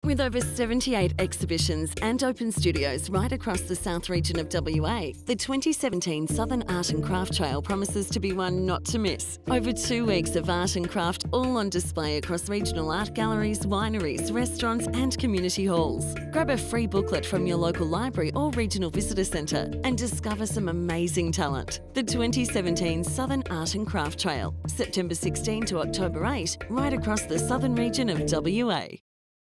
With over 78 exhibitions and open studios right across the south region of WA, the 2017 Southern Art and Craft Trail promises to be one not to miss. Over 2 weeks of art and craft all on display across regional art galleries, wineries, restaurants and community halls. Grab a free booklet from your local library or regional visitor centre and discover some amazing talent. The 2017 Southern Art and Craft Trail, September 16 to October 8, right across the southern region of WA.